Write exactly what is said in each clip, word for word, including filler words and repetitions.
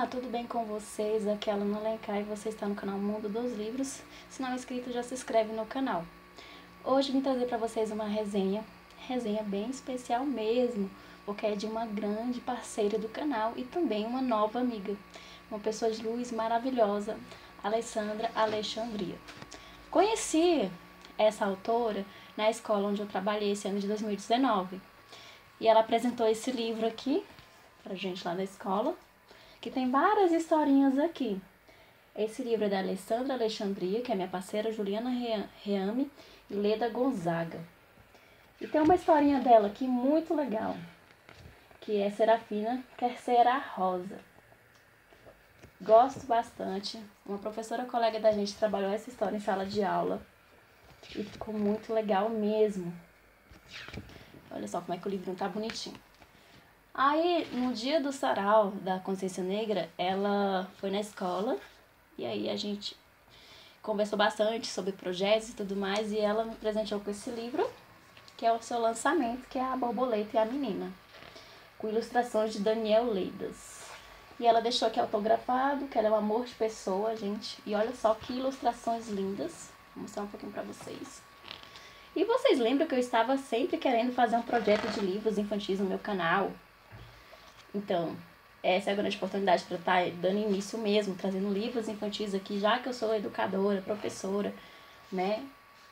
Olá, tudo bem com vocês? Aqui é a Luna Alencar e você está no canal Mundo dos Livros. Se não é inscrito, já se inscreve no canal. Hoje vim trazer para vocês uma resenha, resenha bem especial mesmo, porque é de uma grande parceira do canal e também uma nova amiga, uma pessoa de luz maravilhosa, Alessandra Alexandria. Conheci essa autora na escola onde eu trabalhei esse ano de dois mil e dezenove e ela apresentou esse livro aqui pra gente lá na escola, que tem várias historinhas aqui. Esse livro é da Alessandra Alexandria, que é minha parceira, Juliana Reame e Leda Gonzaga. E tem uma historinha dela aqui muito legal, que é Serafina Quer Ser a Rosa. Gosto bastante. Uma professora colega da gente trabalhou essa história em sala de aula e ficou muito legal mesmo. Olha só como é que o livro tá bonitinho. Aí, no dia do sarau da Consciência Negra, ela foi na escola e aí a gente conversou bastante sobre projetos e tudo mais e ela me presenteou com esse livro, que é o seu lançamento, que é A Borboleta e a Menina, com ilustrações de Daniel Leidas. E ela deixou aqui autografado, que ela é um amor de pessoa, gente. E olha só que ilustrações lindas. Vou mostrar um pouquinho pra vocês. E vocês lembram que eu estava sempre querendo fazer um projeto de livros infantis no meu canal? Então, essa é a grande oportunidade para estar dando início mesmo, trazendo livros infantis aqui, já que eu sou educadora, professora, né?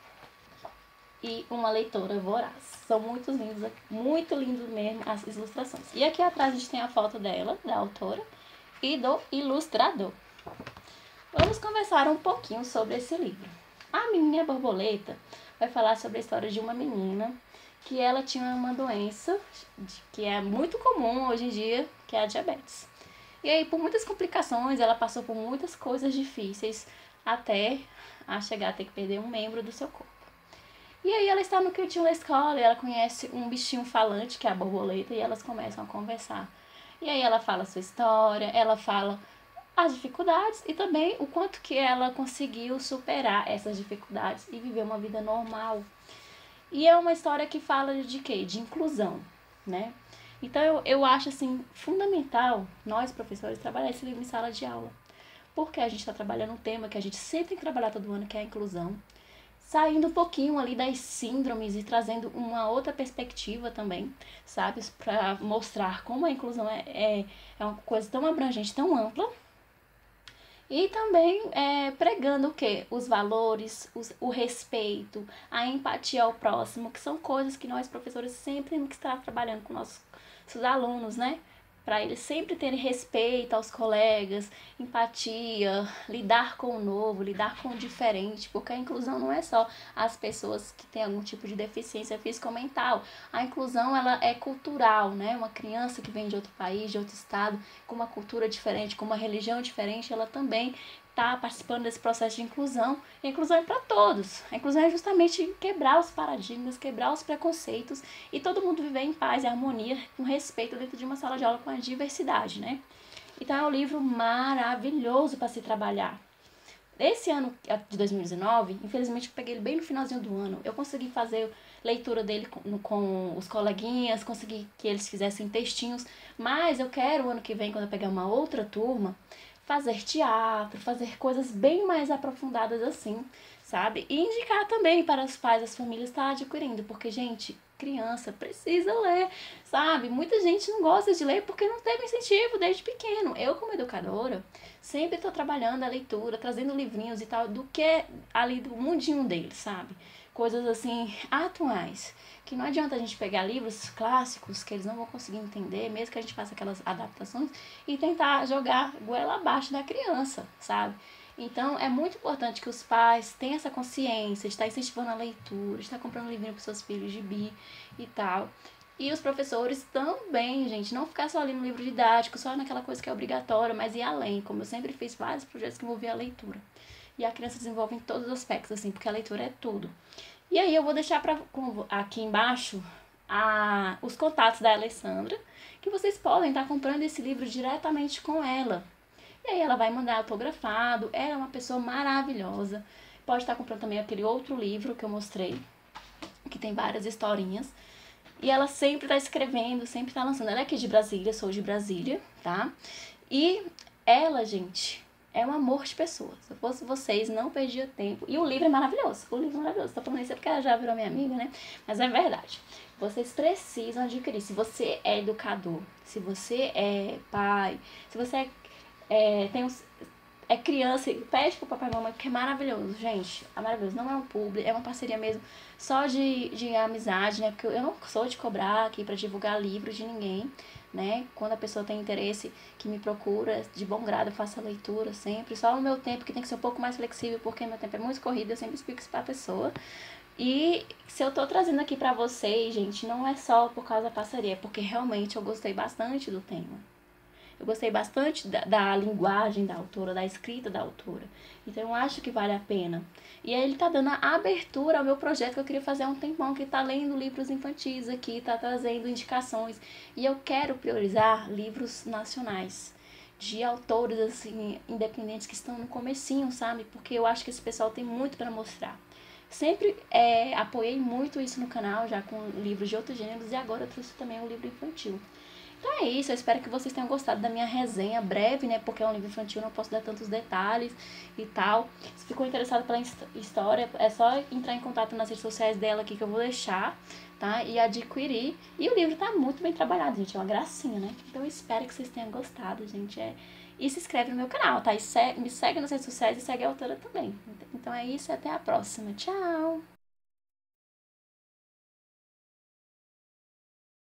E uma leitora voraz. São muito lindos, muito lindo mesmo as ilustrações. E aqui atrás a gente tem a foto dela, da autora, e do ilustrador. Vamos conversar um pouquinho sobre esse livro. A Menina Borboleta vai falar sobre a história de uma menina que ela tinha uma doença que é muito comum hoje em dia, que é a diabetes. E aí, por muitas complicações, ela passou por muitas coisas difíceis até a chegar a ter que perder um membro do seu corpo. E aí ela está no cantinho da escola e ela conhece um bichinho falante, que é a borboleta, e elas começam a conversar. E aí ela fala a sua história, ela fala as dificuldades e também o quanto que ela conseguiu superar essas dificuldades e viver uma vida normal. E é uma história que fala de quê? De inclusão, né? Então eu, eu acho assim fundamental nós professores trabalhar esse livro em sala de aula, porque a gente está trabalhando um tema que a gente sempre tem que trabalhar todo ano, que é a inclusão, saindo um pouquinho ali das síndromes e trazendo uma outra perspectiva também, sabe? Para mostrar como a inclusão é, é, é uma coisa tão abrangente, tão ampla. E também é, pregando o quê? Os valores, os, o respeito, a empatia ao próximo, que são coisas que nós professores sempre temos que estar trabalhando com nossos, nossos alunos, né? Para eles sempre terem respeito aos colegas, empatia, lidar com o novo, lidar com o diferente, porque a inclusão não é só as pessoas que têm algum tipo de deficiência física ou mental. A inclusão, ela é cultural, né? Uma criança que vem de outro país, de outro estado, com uma cultura diferente, com uma religião diferente, ela também está participando desse processo de inclusão. E a inclusão é para todos. A inclusão é justamente quebrar os paradigmas, quebrar os preconceitos e todo mundo viver em paz e harmonia, com respeito dentro de uma sala de aula com a diversidade, né? Então é um livro maravilhoso para se trabalhar. Esse ano de dois mil e dezenove, infelizmente eu peguei ele bem no finalzinho do ano. Eu consegui fazer leitura dele com, com os coleguinhas, consegui que eles fizessem textinhos, mas eu quero o ano que vem, quando eu pegar uma outra turma, fazer teatro, fazer coisas bem mais aprofundadas assim, sabe? E indicar também para os pais, as famílias estar adquirindo, porque, gente, criança precisa ler, sabe? Muita gente não gosta de ler porque não teve incentivo desde pequeno. Eu, como educadora, sempre estou trabalhando a leitura, trazendo livrinhos e tal, do que ali do mundinho deles, sabe? Coisas assim, atuais, que não adianta a gente pegar livros clássicos que eles não vão conseguir entender, mesmo que a gente faça aquelas adaptações, e tentar jogar goela abaixo da criança, sabe? Então, é muito importante que os pais tenham essa consciência de estar incentivando a leitura, de estar comprando livrinho para seus filhos, gibi e tal. E os professores também, gente, não ficar só ali no livro didático, só naquela coisa que é obrigatória, mas ir além, como eu sempre fiz vários projetos que envolviam a leitura. E a criança desenvolve em todos os aspectos, assim, porque a leitura é tudo. E aí eu vou deixar pra, aqui embaixo a, os contatos da Alessandra, que vocês podem estar comprando esse livro diretamente com ela. E aí ela vai mandar autografado, ela é uma pessoa maravilhosa. Pode estar comprando também aquele outro livro que eu mostrei, que tem várias historinhas. E ela sempre está escrevendo, sempre está lançando. Ela é aqui de Brasília, sou de Brasília, tá? E ela, gente, é um amor de pessoa. Se eu fosse vocês, não perdia tempo. E o livro é maravilhoso. O livro é maravilhoso. Tô falando isso porque ela já virou minha amiga, né? Mas é verdade. Vocês precisam adquirir. Se você é educador, se você é pai, se você é, é, tem uns, é criança, pede pro papai e mamãe, porque é maravilhoso, gente. É maravilhoso. Não é um publi, é uma parceria mesmo só de, de amizade, né? Porque eu não sou de cobrar aqui pra divulgar livros de ninguém, né? Quando a pessoa tem interesse, que me procura, de bom grado, eu faço a leitura sempre. Só no meu tempo, que tem que ser um pouco mais flexível, porque meu tempo é muito corrido, eu sempre explico isso pra pessoa. E se eu tô trazendo aqui pra vocês, gente, não é só por causa da parceria, é porque realmente eu gostei bastante do tema. Eu gostei bastante da, da linguagem da autora, da escrita da autora. Então eu acho que vale a pena. E aí ele tá dando a abertura ao meu projeto que eu queria fazer há um tempão, que tá lendo livros infantis aqui, tá trazendo indicações. E eu quero priorizar livros nacionais, de autores assim, independentes que estão no comecinho, sabe? Porque eu acho que esse pessoal tem muito para mostrar. Sempre é, apoiei muito isso no canal, já com livros de outros gêneros, e agora eu trouxe também um livro infantil. Então é isso, eu espero que vocês tenham gostado da minha resenha breve, né? Porque é um livro infantil, não posso dar tantos detalhes e tal. Se ficou interessado pela história, é só entrar em contato nas redes sociais dela aqui que eu vou deixar, tá? E adquirir. E o livro tá muito bem trabalhado, gente, é uma gracinha, né? Então eu espero que vocês tenham gostado, gente. É... E se inscreve no meu canal, tá? E segue, me segue nas redes sociais e segue a autora também. Então é isso, até a próxima. Tchau!